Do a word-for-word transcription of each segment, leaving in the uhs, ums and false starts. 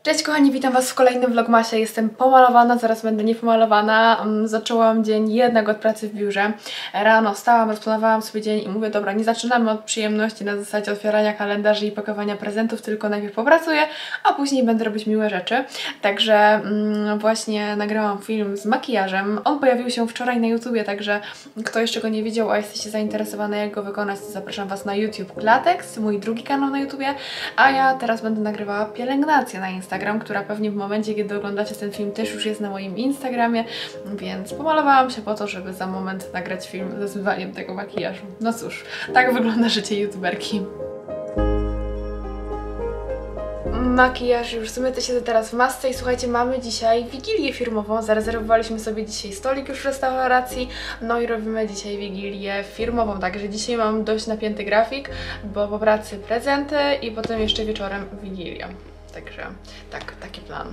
Cześć kochani, witam Was w kolejnym vlogmasie. Jestem pomalowana, zaraz będę niepomalowana. Zaczęłam dzień jednak od pracy w biurze. Rano wstałam, rozplanowałam sobie dzień i mówię, dobra, nie zaczynamy od przyjemności na zasadzie otwierania kalendarzy i pakowania prezentów, tylko najpierw popracuję, a później będę robić miłe rzeczy. Także mm, właśnie nagrałam film z makijażem. On pojawił się wczoraj na YouTubie, także kto jeszcze go nie widział, a jesteście zainteresowane jak go wykonać, to zapraszam Was na YouTube Klatex, mój drugi kanał na YouTubie, a ja teraz będę nagrywała pielęgnację na Instagram. Instagram, która pewnie w momencie, kiedy oglądacie ten film, też już jest na moim Instagramie, więc pomalowałam się po to, żeby za moment nagrać film ze zmywaniem tego makijażu. No cóż, tak wygląda życie youtuberki. Makijaż już zmyty, siedzę teraz w masce i słuchajcie, mamy dzisiaj wigilię firmową. Zarezerwowaliśmy sobie dzisiaj stolik już w restauracji, no i robimy dzisiaj wigilię firmową, także dzisiaj mam dość napięty grafik, bo po pracy prezenty i potem jeszcze wieczorem wigilia. Także tak, taki plan.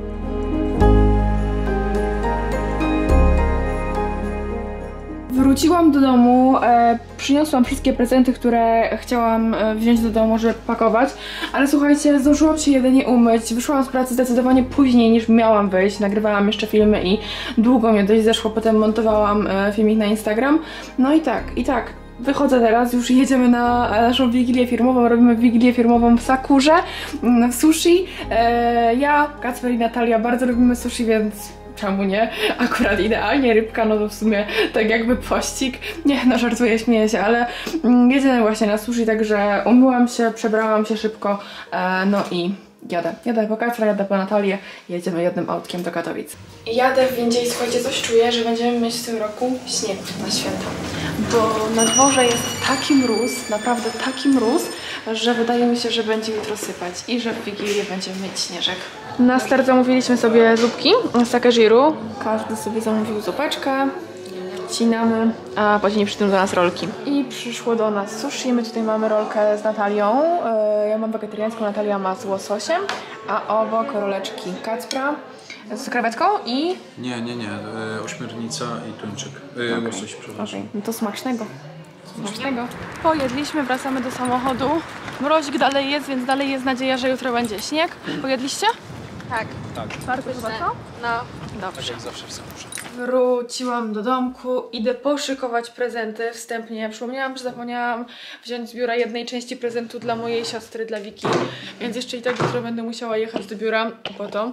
Wróciłam do domu, e, przyniosłam wszystkie prezenty, które chciałam e, wziąć do domu, żeby pakować, ale słuchajcie, zdążyłam się jedynie umyć, wyszłam z pracy zdecydowanie później niż miałam wyjść, nagrywałam jeszcze filmy i długo mnie dość zeszło, potem montowałam e, filmik na Instagram, no i tak, i tak. Wychodzę teraz, już jedziemy na naszą wigilię firmową, robimy wigilię firmową w Sakurze, w sushi. E, ja, Kacper i Natalia bardzo lubimy sushi, więc czemu nie? Akurat idealnie, rybka, no to w sumie tak jakby pościg. Nie, no żartuję, śmieję się, ale mm, jedziemy właśnie na sushi, także umyłam się, przebrałam się szybko, e, no i jadę. Jadę po Kacpra, jadę po Natalię, jedziemy jednym autkiem do Katowic. Jadę w windzie i słuchajcie, coś czuję, że będziemy mieć w tym roku śnieg na święta. Bo na dworze jest taki mróz, naprawdę taki mróz, że wydaje mi się, że będzie jutro sypać i że w Wigilię będziemy mieć śnieżek. Na start zamówiliśmy sobie zupki z Takejiru. Każdy sobie zamówił zupeczkę. Wcinamy, a później przy tym do nas rolki. I przyszło do nas sushi. My tutaj mamy rolkę z Natalią. Ja mam wegetariańską, Natalia ma z łososiem, a obok roleczki Kacpra z krewetką i... Nie, nie, nie. E, ośmiornica i tuńczyk. E, okay. Łosoś, przepraszam. Okay. No to smacznego. Smacznego. Pojedliśmy, wracamy do samochodu. Mrozik dalej jest, więc dalej jest nadzieja, że jutro będzie śnieg. Pojedliście? Tak. Tak. Czwarty chyba co? No. Dobrze. Tak jak zawsze w Sakurze. Wróciłam do domku, idę poszykować prezenty wstępnie. Przypomniałam, że zapomniałam wziąć z biura jednej części prezentu dla mojej siostry, dla Wiki, więc jeszcze i tak jutro będę musiała jechać do biura po to.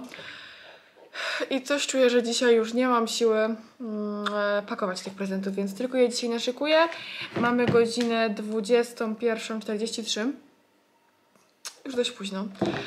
I coś czuję, że dzisiaj już nie mam siły mm, pakować tych prezentów, więc tylko je dzisiaj naszykuję. Mamy godzinę dwudziestą pierwszą czterdzieści trzy. Już dość późno.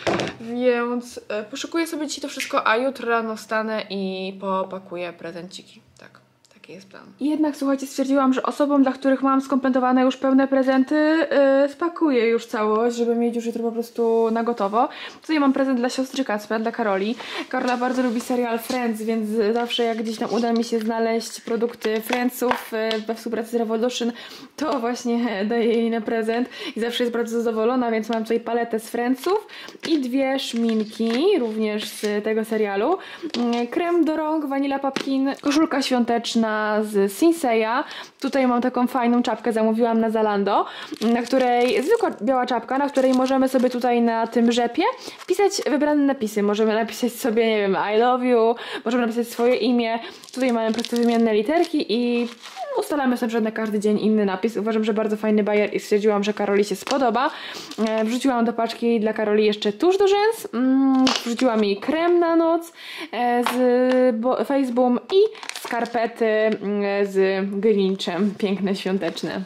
Więc e, poszykuję sobie dzisiaj to wszystko, a jutro rano wstanę i popakuję prezenciki. Tak. Taki jest plan. I jednak słuchajcie, stwierdziłam, że osobom, dla których mam skompletowane już pełne prezenty, yy, spakuję już całość, żeby mieć już jutro po prostu na gotowo. Tutaj mam prezent dla siostry Kacpra, dla Karoli. Karola bardzo lubi serial Friends, więc zawsze jak gdzieś tam uda mi się znaleźć produkty Friendsów yy, we współpracy z Revolution, to właśnie daję jej na prezent i zawsze jest bardzo zadowolona, więc mam tutaj paletę z Friendsów i dwie szminki, również z tego serialu. Yy, krem do rąk, Vanilla Pumpkin, koszulka świąteczna z Sinseya. Tutaj mam taką fajną czapkę, zamówiłam na Zalando, na której, zwykła biała czapka, na której możemy sobie tutaj na tym rzepie wpisać wybrane napisy. Możemy napisać sobie, nie wiem, I love you, możemy napisać swoje imię. Tutaj mamy po prostu wymienne literki i ustalamy sobie na każdy dzień inny napis. Uważam, że bardzo fajny bajer i stwierdziłam, że Karoli się spodoba. E, wrzuciłam do paczki dla Karoli jeszcze tusz do rzęs, mm, wrzuciłam jej krem na noc e, z Face Boom i skarpety mm, z Grinczem. Piękne, świąteczne.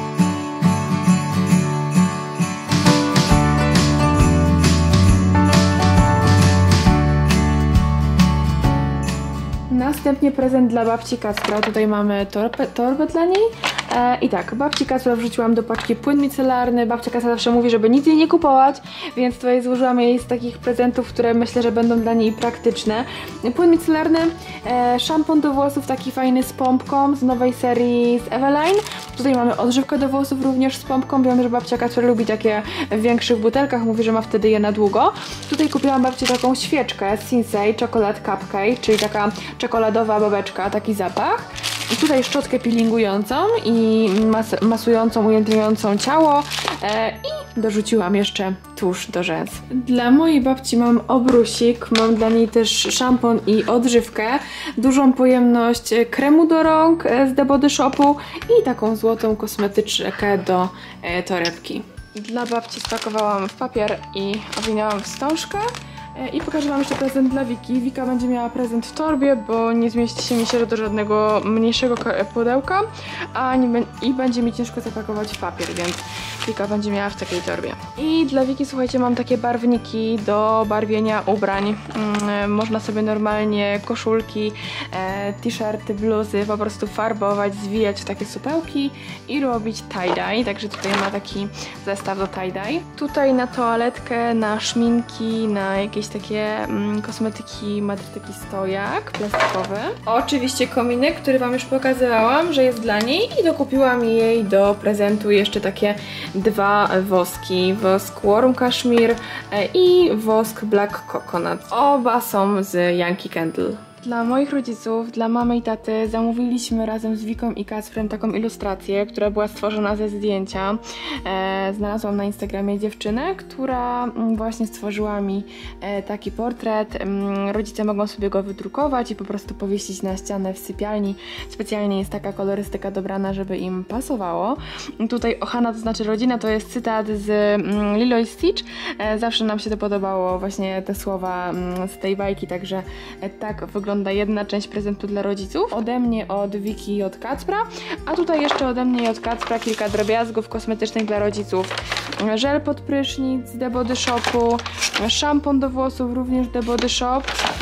Następnie prezent dla babci Kacpra. Tutaj mamy torbę, torbę dla niej. E, I tak, babci Kacpra wrzuciłam do paczki płyn micelarny. Babcia Kacpra zawsze mówi, żeby nic jej nie kupować, więc tutaj złożyłam jej z takich prezentów, które myślę, że będą dla niej praktyczne. Płyn micelarny, e, szampon do włosów, taki fajny z pompką z nowej serii z Eveline. Tutaj mamy odżywkę do włosów również z pompką. Wiem, że babcia Kacpra lubi takie w większych butelkach, mówi, że ma wtedy je na długo. Tutaj kupiłam babci taką świeczkę z Sinsei Chocolate Cupcake, czyli taka czekoladowa babeczka, taki zapach. tutaj szczotkę peelingującą i mas masującą, ujędrniającą ciało e, i dorzuciłam jeszcze tusz do rzęs. Dla mojej babci mam obrusik, mam dla niej też szampon i odżywkę, dużą pojemność kremu do rąk z The Body Shopu i taką złotą kosmetyczkę do e, torebki. Dla babci spakowałam w papier i owinęłam wstążkę. I pokażę wam jeszcze prezent dla Wiki. Wika będzie miała prezent w torbie, bo nie zmieści się mi się do żadnego mniejszego pudełka, a nie, i będzie mi ciężko zapakować w papier, więc Wika będzie miała w takiej torbie. I dla Wiki, słuchajcie, mam takie barwniki do barwienia ubrań. Hmm, można sobie normalnie koszulki, e, t-shirty, bluzy po prostu farbować, zwijać w takie supełki i robić tie-dye. Także tutaj ma taki zestaw do tie-dye. Tutaj na toaletkę, na szminki, na jakieś takie mm, kosmetyki ma też taki stojak plastikowy. Oczywiście kominek, który wam już pokazywałam, że jest dla niej i dokupiłam jej do prezentu jeszcze takie dwa woski. Wosk Warm Cashmere i wosk Black Coconut. Oba są z Yankee Candle. Dla moich rodziców, dla mamy i taty zamówiliśmy razem z Wiką i Kacprem taką ilustrację, która była stworzona ze zdjęcia. E, znalazłam na Instagramie dziewczynę, która właśnie stworzyła mi e, taki portret. E, rodzice mogą sobie go wydrukować i po prostu powiesić na ścianę w sypialni. Specjalnie jest taka kolorystyka dobrana, żeby im pasowało. Tutaj Ohana, to znaczy rodzina, to jest cytat z mm, Lilo i Stitch. E, zawsze nam się to podobało, właśnie te słowa mm, z tej bajki, także e, tak wygląda jedna część prezentu dla rodziców. Ode mnie, od Wiki i od Kacpra, a tutaj jeszcze ode mnie i od Kacpra kilka drobiazgów kosmetycznych dla rodziców. Żel pod prysznic z The Body Shopu, szampon do włosów również The Body Shop,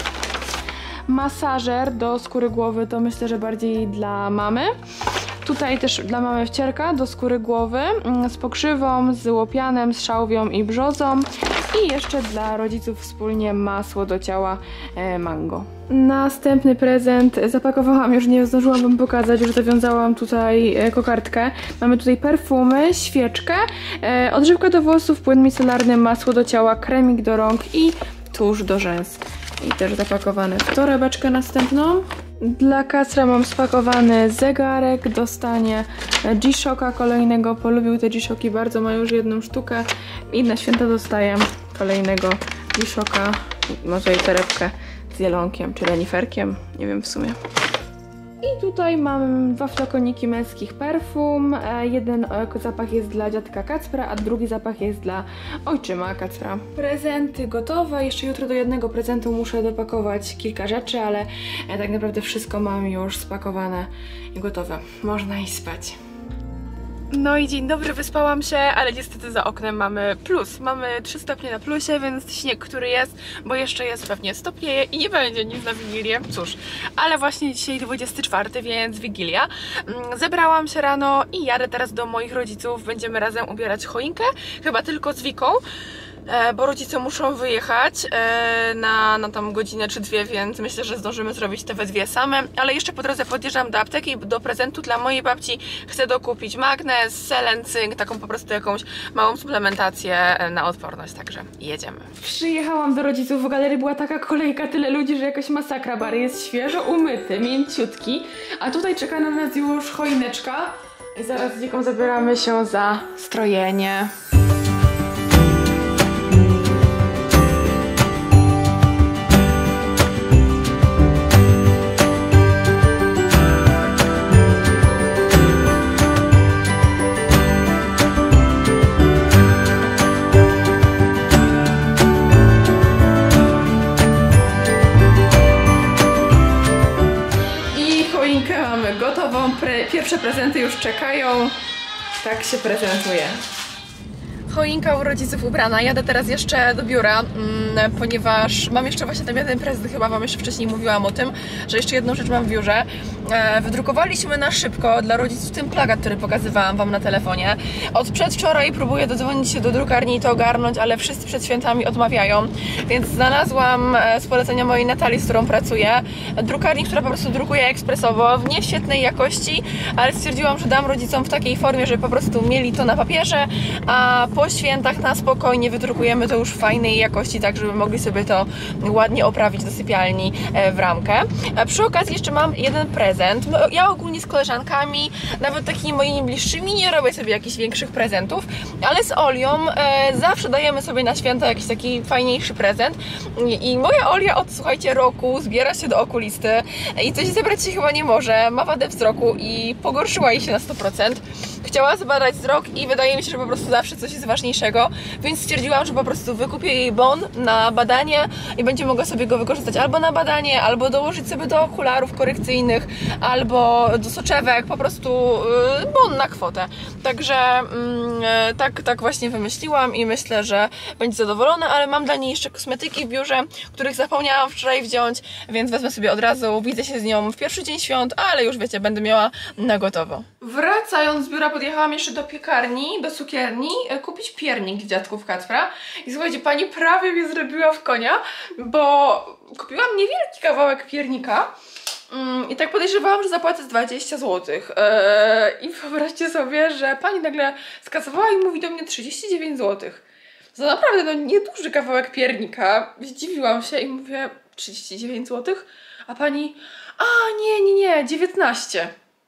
masażer do skóry głowy, to myślę, że bardziej dla mamy. Tutaj też dla mamy wcierka do skóry głowy z pokrzywą, z łopianem, z szałwią i brzozą. I jeszcze dla rodziców wspólnie masło do ciała e, mango. Następny prezent zapakowałam, już nie zdążyłam wam pokazać, już zawiązałam tutaj e, kokardkę. Mamy tutaj perfumy, świeczkę, e, odżywkę do włosów, płyn micelarny, masło do ciała, kremik do rąk i tusz do rzęs. I też zapakowane w torebeczkę następną. Dla Kacpra mam spakowany zegarek, dostanie G-Shocka kolejnego, polubił te G-Shocki bardzo, ma już jedną sztukę i na święta dostaję kolejnego G-Shocka, może i torebkę z jelonkiem czy reniferkiem, nie wiem w sumie. I tutaj mam dwa flakoniki męskich perfum. Jeden zapach jest dla dziadka Kacpra, a drugi zapach jest dla ojczyma Kacpra. Prezenty gotowe. Jeszcze jutro do jednego prezentu muszę dopakować kilka rzeczy, ale tak naprawdę wszystko mam już spakowane i gotowe. Można iść spać. No i dzień dobry, wyspałam się, ale niestety za oknem mamy plus. Mamy trzy stopnie na plusie, więc śnieg, który jest, bo jeszcze jest, pewnie stopnieje i nie będzie nic na Wigilię. Cóż, ale właśnie dzisiaj dwudziesty czwarty, więc Wigilia. Zebrałam się rano i jadę teraz do moich rodziców. Będziemy razem ubierać choinkę, chyba tylko z Wiką, bo rodzice muszą wyjechać na, na tam godzinę czy dwie, więc myślę, że zdążymy zrobić te we dwie same, ale jeszcze po drodze podjeżdżam do apteki i do prezentu dla mojej babci chcę dokupić magnez, selen, cynk, taką po prostu jakąś małą suplementację na odporność, także jedziemy. Przyjechałam do rodziców, w galerii była taka kolejka, tyle ludzi, że jakaś masakra, bar jest świeżo umyty, mięciutki, a tutaj czeka na nas już choineczka i zaraz z Wiką zabieramy się za strojenie. Gotową, pre pierwsze prezenty już czekają, tak się prezentuje. Choinka u rodziców ubrana, jadę teraz jeszcze do biura, mm, ponieważ mam jeszcze właśnie ten jeden prezent, chyba wam jeszcze wcześniej mówiłam o tym, że jeszcze jedną rzecz mam w biurze. E, wydrukowaliśmy na szybko dla rodziców ten plakat, który pokazywałam wam na telefonie. Od przedwczoraj próbuję dodzwonić się do drukarni i to ogarnąć, ale wszyscy przed świętami odmawiają, więc znalazłam z polecenia mojej Natalii, z którą pracuję, drukarni, która po prostu drukuje ekspresowo, w nieświetnej jakości, ale stwierdziłam, że dam rodzicom w takiej formie, żeby po prostu mieli to na papierze, a po po świętach na spokojnie wydrukujemy to już w fajnej jakości, tak żeby mogli sobie to ładnie oprawić do sypialni w ramkę. Przy okazji jeszcze mam jeden prezent. Ja ogólnie z koleżankami, nawet takimi moimi bliższymi, nie robię sobie jakichś większych prezentów, ale z Olią e, zawsze dajemy sobie na święta jakiś taki fajniejszy prezent. I, i moja Olia od, słuchajcie, roku zbiera się do okulisty i coś zebrać się chyba nie może, ma wadę wzroku i pogorszyła jej się na sto procent. Chciała zbadać wzrok i wydaje mi się, że po prostu zawsze coś jest ważniejszego, więc stwierdziłam, że po prostu wykupię jej bon na badanie i będzie mogła sobie go wykorzystać albo na badanie, albo dołożyć sobie do okularów korekcyjnych, albo do soczewek, po prostu yy, bon na kwotę. Także yy, tak, tak właśnie wymyśliłam i myślę, że będzie zadowolona, ale mam dla niej jeszcze kosmetyki w biurze, których zapomniałam wczoraj wziąć, więc wezmę sobie od razu, widzę się z nią w pierwszy dzień świąt, ale już wiecie, będę miała na gotowo. Wracając z biura podjechałam jeszcze do piekarni, do cukierni, kupić piernik z dziadków Kacpra i słuchajcie, pani prawie mnie zrobiła w konia, bo kupiłam niewielki kawałek piernika mm, i tak podejrzewałam, że zapłacę dwadzieścia złotych eee, i wyobraźcie sobie, że pani nagle skasowała i mówi do mnie trzydzieści dziewięć złotych. To naprawdę no, nieduży kawałek piernika. Zdziwiłam się i mówię trzydzieści dziewięć złotych, a pani a nie, nie, nie, dziewiętnaście.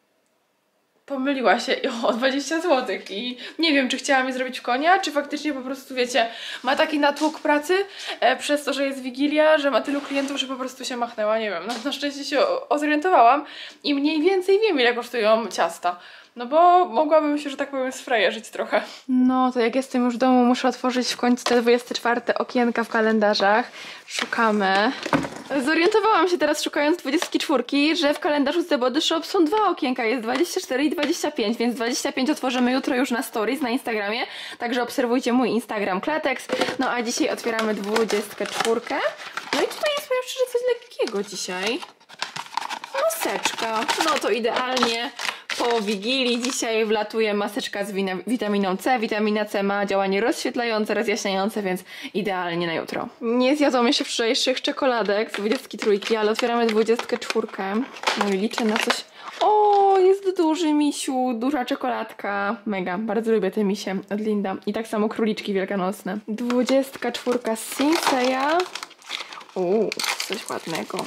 Pomyliła się o dwadzieścia złotych i nie wiem, czy chciała mi zrobić w konia, czy faktycznie po prostu, wiecie, ma taki natłok pracy e, przez to, że jest Wigilia, że ma tylu klientów, że po prostu się machnęła, nie wiem. No, na szczęście się zorientowałam i mniej więcej wiem, ile kosztują ciasta. No bo mogłabym się, że tak powiem, sfrajerzyć trochę. No to jak jestem już w domu, muszę otworzyć w końcu te dwudzieste czwarte okienka w kalendarzach. Szukamy. Zorientowałam się teraz, szukając dwudziestki czwórki, że w kalendarzu z The Body Shop są dwa okienka, jest dwadzieścia cztery i dwadzieścia pięć, więc dwadzieścia pięć otworzymy jutro już na stories na Instagramie, także obserwujcie mój Instagram Klatex. No a dzisiaj otwieramy dwudziestkę czwórkę. No i tutaj jest, powiem szczerze, coś lekkiego dzisiaj. Maseczka. No to idealnie. Po Wigilii dzisiaj wlatuje maseczka z witaminą C. Witamina C ma działanie rozświetlające, rozjaśniające, więc idealnie na jutro. Nie zjadłam jeszcze wczorajszych czekoladek z dwudziestki trójki, ale otwieramy dwudziestkę czwórkę. No i liczę na coś. O, jest duży misiu, duża czekoladka. Mega, bardzo lubię te misie od Linda. I tak samo króliczki wielkanocne. dwudziestka czwórka z Sinseya. Uuu, coś ładnego.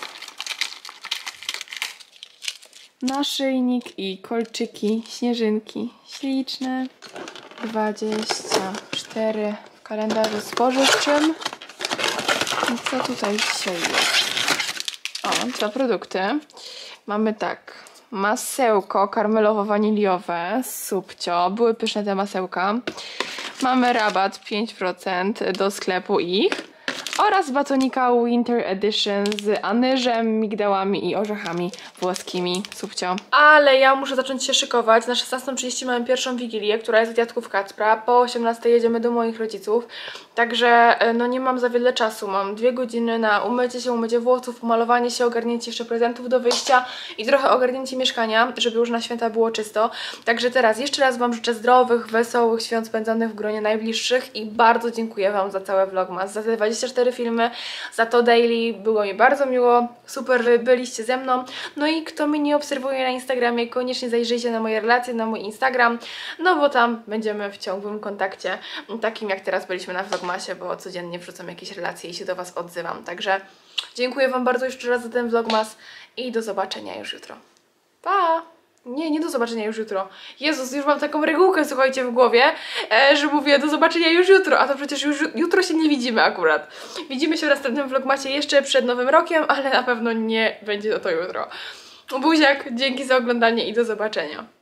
Naszyjnik i kolczyki, śnieżynki śliczne. dwadzieścia cztery w kalendarzu spożywczym. I co tutaj dzisiaj jest? O, dwa produkty. Mamy tak, masełko karmelowo-waniliowe z Subcio. Były pyszne te masełka. Mamy rabat pięć procent do sklepu ich. Oraz batonika Winter Edition z anyżem, migdałami i orzechami włoskimi. Subcio. Ale ja muszę zacząć się szykować. Na szesnastą trzydzieści mamy pierwszą Wigilię, która jest od dziadków Kacpra. Po osiemnastej jedziemy do moich rodziców. Także no nie mam za wiele czasu. Mam dwie godziny na umycie się, umycie włosów, umalowanie się, ogarnięcie jeszcze prezentów do wyjścia i trochę ogarnięcie mieszkania, żeby już na święta było czysto. Także teraz jeszcze raz Wam życzę zdrowych, wesołych świąt spędzonych w gronie najbliższych i bardzo dziękuję Wam za całe vlogmas, za te dwadzieścia cztery filmy, za to daily. Było mi bardzo miło, super, że byliście ze mną. No i kto mnie nie obserwuje na Instagramie, koniecznie zajrzyjcie na moje relacje, na mój Instagram, no bo tam będziemy w ciągłym kontakcie, takim jak teraz byliśmy na vlogmasie, bo codziennie wrzucam jakieś relacje i się do Was odzywam. Także dziękuję Wam bardzo jeszcze raz za ten vlogmas i do zobaczenia już jutro. Pa! Nie, nie do zobaczenia już jutro. Jezus, już mam taką regułkę, słuchajcie, w głowie, e, że mówię do zobaczenia już jutro, a to przecież już jutro się nie widzimy akurat. Widzimy się w następnym vlogmasie jeszcze przed Nowym Rokiem, ale na pewno nie będzie to, to jutro. Buziak, dzięki za oglądanie i do zobaczenia.